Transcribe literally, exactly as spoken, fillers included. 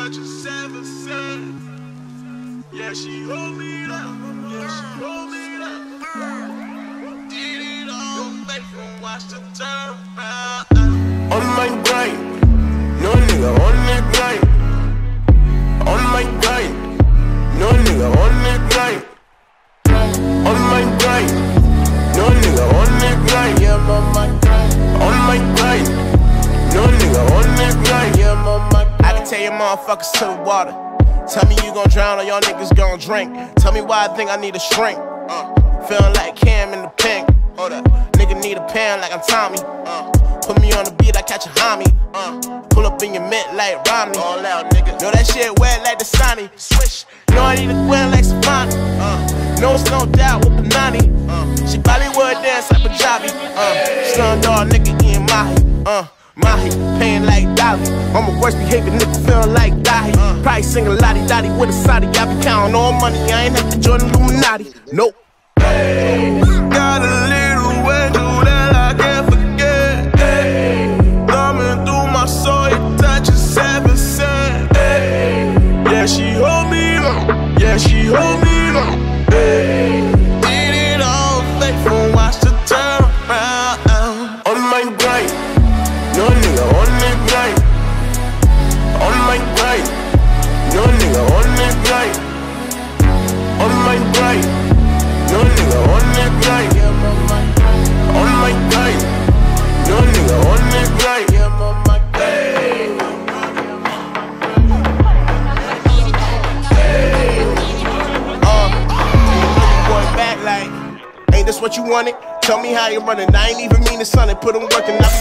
touches ever said. Yeah, she hold me up. Yeah, she hold me up. Did it all, make from watch the turn round. On my grind, no nigga on that grind. On my grind, no nigga on that grind. On my grind, no nigga on that grind. Yeah, I'm on my grind. On my grind, no nigga on that grind. Yeah, I'm on my grind. I can tell you motherfuckers to the water. Tell me you gon' drown or y'all niggas gon' drink. Tell me why I think I need a shrink. Uh, Feeling like Cam in the pink. Hold up, nigga need a pen like I'm Tommy. Uh, Put me on the beat, I catch a homie. Uh, pull up in your mint like Romney. All out, nigga. Know that shit wet like the Sonny. Swish. Know I need a queen like Savani. Uh, no, it's no doubt with Panani. Uh, she Bollywood dance like Punjabi. Uh, Slumdog nigga eating Mahi. Uh, Mahi, paying like Dolly. I'm a worst behavior nigga, feeling like Dahi. Uh, Probably singing Lottie Dottie with a Saudi. I be counting all money, I ain't have to join Illuminati. Nope. Hey, got a little angel that I can't forget. Hey, thumbing through my soul, it touches heaven sent. Hey, yeah, she hold me up. Yeah, she hold me up. Hey, did it all fake from watch the turn around. On my grind, no nigga on that grind. On my grind, no nigga on that grind. On my grind, no nigga on that grind. Yeah, on my grind. On my grind, no nigga on that grind. Yeah, on my grind. Uh, boy back like, ain't this what you wanted? Tell me how you running. I ain't even mean to son it. Put them working, I be